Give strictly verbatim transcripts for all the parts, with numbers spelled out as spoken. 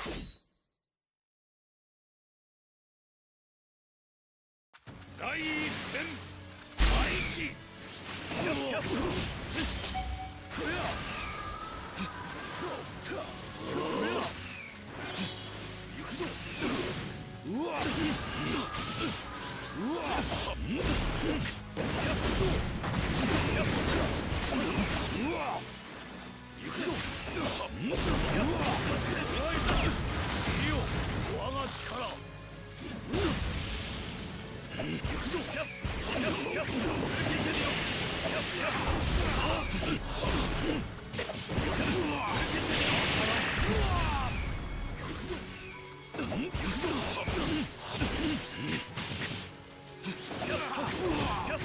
第一戦開始。やっやっとやとや行くぞ。うわうわやっぞやっうわ行くぞ。やっさせてもらえた。いいよ我が力。行くぞ。やっやっやっ受けてるよ。やっやっうわ受けてるよ。うわ行くぞ。行くぞ。やっやっやっやっ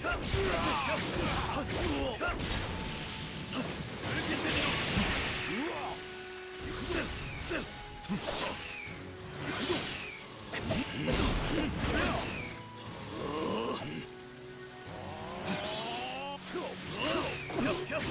受けてるよ。うわ行くぞ。せっ行くぞ。それややっやっ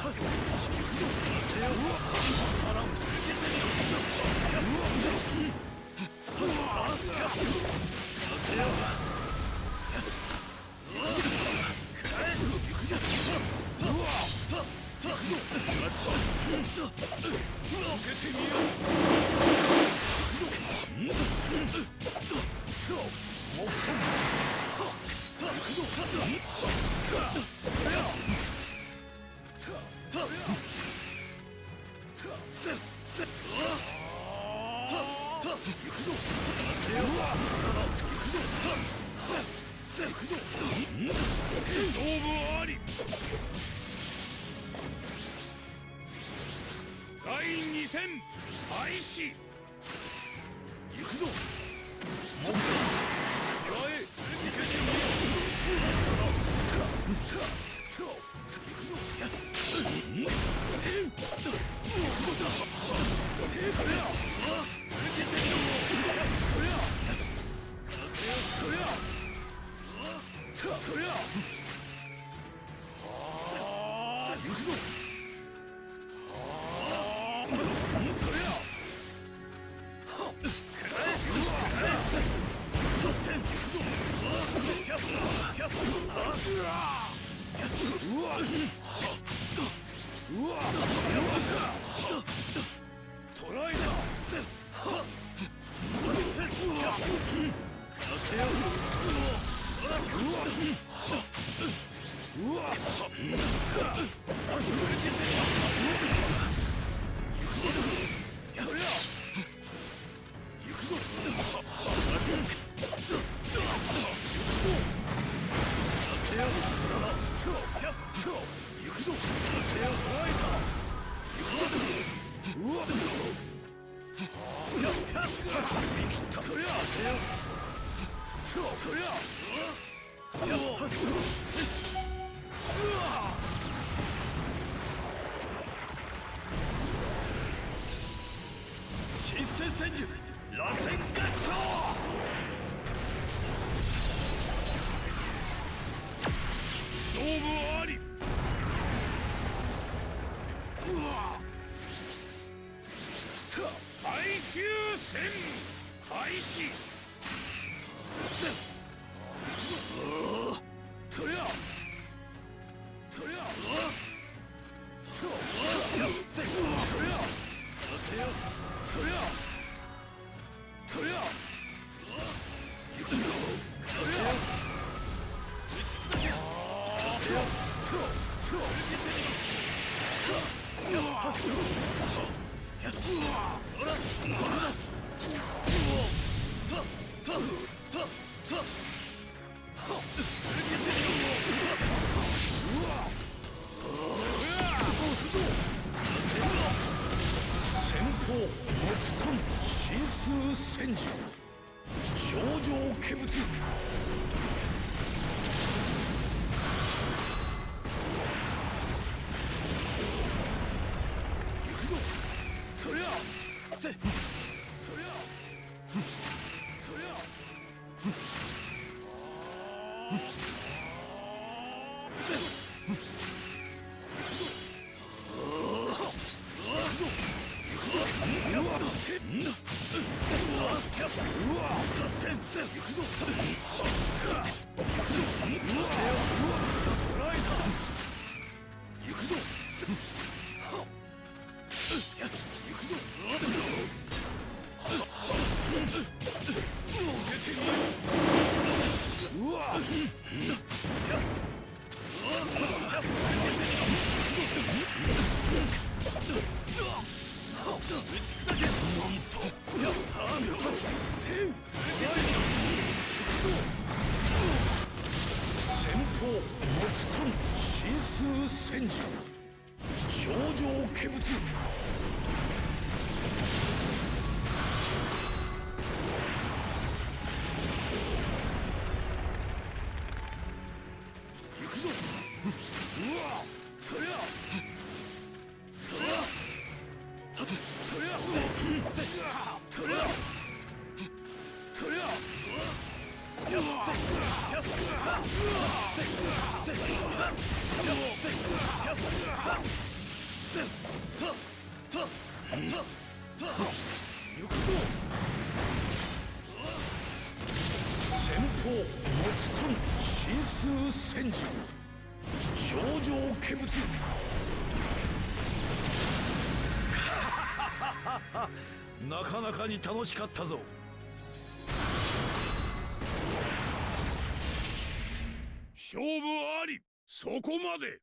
だいに戦開始。行くぞ。もっとくらえ。行けるよ。行くぞ。やっせんどこだ。せんそれや受けてるよ。それやそれやそれや行くぞ。新戦戦術螺旋合唱。勝負あり。うわ最終戦開始。とりゃとりゃとりゃとりゃとりゃとりゃ行くよ。とりゃ先方木遁神数戦時頂上化物。そりゃせそりゃそりゃせ行くぞ。行くぞ。 んだうわ作戦行くぞはっ行くぞうわ捕らえた行くぞはっ行くぞはっ出てみろうわ先方木遁神数戦時頂上化物行くぞうわそりゃそりゃそりゃそりゃそりゃそりゃやっせやっせせやっせやっせたたたた行くぞ先方木遁神数戦時頂上化物なかなかに楽しかったぞ。勝負あり、そこまで。